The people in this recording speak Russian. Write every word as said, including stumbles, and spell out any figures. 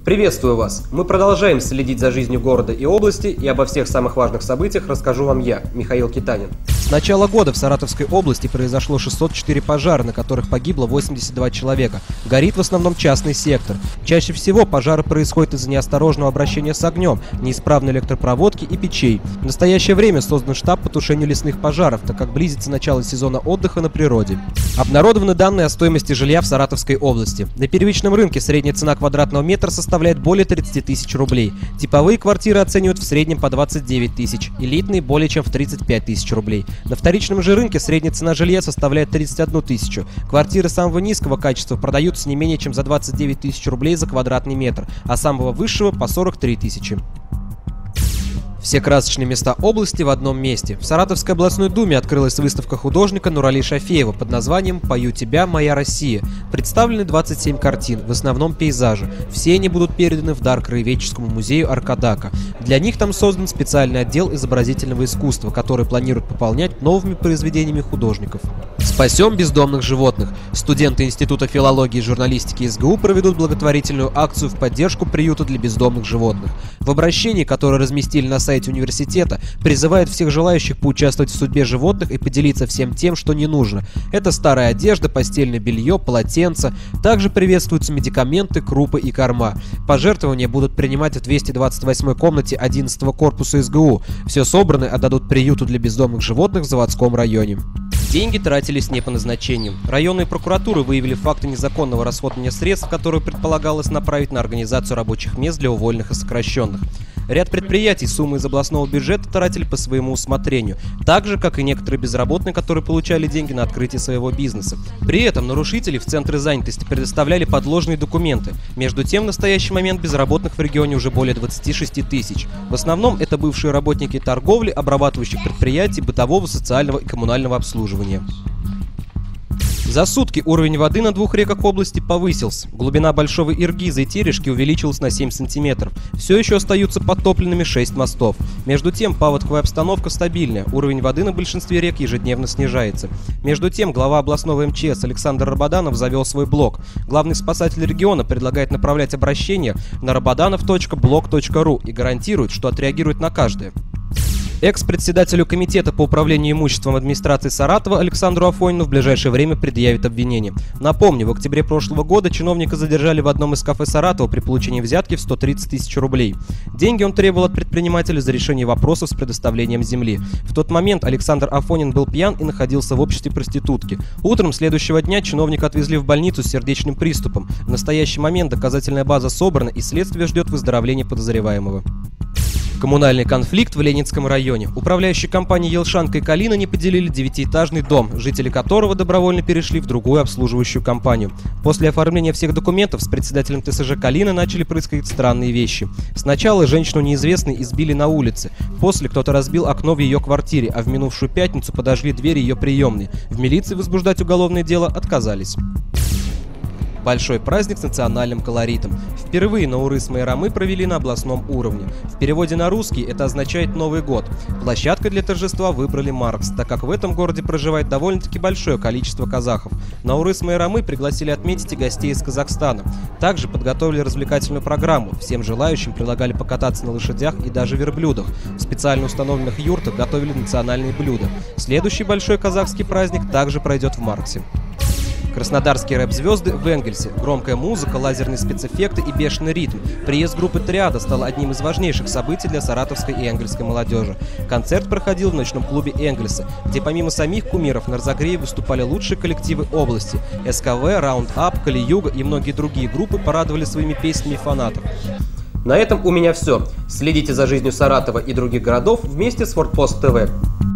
Приветствую вас! Мы продолжаем следить за жизнью города и области, и обо всех самых важных событиях расскажу вам я, Михаил Китанин. С начала года в Саратовской области произошло шестьсот четыре пожара, на которых погибло восемьдесят два человека. Горит в основном частный сектор. Чаще всего пожары происходят из-за неосторожного обращения с огнем, неисправной электропроводки и печей. В настоящее время создан штаб по тушению лесных пожаров, так как близится начало сезона отдыха на природе. Обнародованы данные о стоимости жилья в Саратовской области. На первичном рынке средняя цена квадратного метра составляет более тридцати тысяч рублей. Типовые квартиры оценивают в среднем по двадцать девять тысяч, элитные более чем в тридцать пять тысяч рублей. На вторичном же рынке средняя цена жилья составляет тридцать одну тысячу. Квартиры самого низкого качества продаются не менее чем за двадцать девять тысяч рублей за квадратный метр, а самого высшего по сорок три тысячи. Все красочные места области в одном месте. В Саратовской областной думе открылась выставка художника Нурали Шафеева под названием «Пою тебя, моя Россия». Представлены двадцать семь картин, в основном пейзажи. Все они будут переданы в дар Краеведческому музею Аркадака. Для них там создан специальный отдел изобразительного искусства, который планирует пополнять новыми произведениями художников. Спасем бездомных животных. Студенты Института филологии и журналистики СГУ проведут благотворительную акцию в поддержку приюта для бездомных животных. В обращении, которое разместили на сайте университета, призывает всех желающих поучаствовать в судьбе животных и поделиться всем тем, что не нужно. Это старая одежда, постельное белье, полотенца. Также приветствуются медикаменты, крупы и корма. Пожертвования будут принимать в двухсот двадцать восьмой комнате одиннадцатого корпуса СГУ. Все собранное отдадут приюту для бездомных животных в Заводском районе. Деньги тратились не по назначению. Районные прокуратуры выявили факты незаконного расходования средств, которые предполагалось направить на организацию рабочих мест для уволенных и сокращенных. Ряд предприятий суммы из областного бюджета тратили по своему усмотрению, так же, как и некоторые безработные, которые получали деньги на открытие своего бизнеса. При этом нарушители в центры занятости предоставляли подложные документы. Между тем, в настоящий момент безработных в регионе уже более двадцати шести тысяч. В основном это бывшие работники торговли, обрабатывающих предприятий, бытового, социального и коммунального обслуживания. За сутки уровень воды на двух реках области повысился. Глубина Большого Иргиза и Терешки увеличилась на семь сантиметров. Все еще остаются подтопленными шесть мостов. Между тем, паводковая обстановка стабильная. Уровень воды на большинстве рек ежедневно снижается. Между тем, глава областного эм че эс Александр Рабаданов завел свой блог. Главный спасатель региона предлагает направлять обращения на рабаданов точка блог точка ру и гарантирует, что отреагирует на каждое. Экс-председателю комитета по управлению имуществом администрации Саратова Александру Афонину в ближайшее время предъявят обвинение. Напомню, в октябре прошлого года чиновника задержали в одном из кафе Саратова при получении взятки в сто тридцать тысяч рублей. Деньги он требовал от предпринимателя за решение вопросов с предоставлением земли. В тот момент Александр Афонин был пьян и находился в обществе проститутки. Утром следующего дня чиновника отвезли в больницу с сердечным приступом. В настоящий момент доказательная база собрана и следствие ждет выздоровления подозреваемого. Коммунальный конфликт в Ленинском районе. Управляющие компании «Елшанка» и «Калина» не поделили девятиэтажный дом, жители которого добровольно перешли в другую обслуживающую компанию. После оформления всех документов с председателем тэ эс жэ «Калина» начали происходить странные вещи. Сначала женщину неизвестной избили на улице. После кто-то разбил окно в ее квартире, а в минувшую пятницу подожгли двери ее приемной. В милиции возбуждать уголовное дело отказались. Большой праздник с национальным колоритом. Впервые Наурыз Майрамы провели на областном уровне. В переводе на русский это означает «Новый год». Площадкой для торжества выбрали Маркс, так как в этом городе проживает довольно-таки большое количество казахов. Наурыз Майрамы пригласили отметить и гостей из Казахстана. Также подготовили развлекательную программу. Всем желающим предлагали покататься на лошадях и даже верблюдах. В специально установленных юртах готовили национальные блюда. Следующий большой казахский праздник также пройдет в Марксе. Краснодарские рэп-звезды в Энгельсе. Громкая музыка, лазерные спецэффекты и бешеный ритм. Приезд группы «Триада» стал одним из важнейших событий для саратовской и энгельской молодежи. Концерт проходил в ночном клубе Энгельса, где помимо самих кумиров на разогреве выступали лучшие коллективы области. эс ка вэ, Раундап, Кали-Юга и многие другие группы порадовали своими песнями фанатов. На этом у меня все. Следите за жизнью Саратова и других городов вместе с Форпост тэ вэ.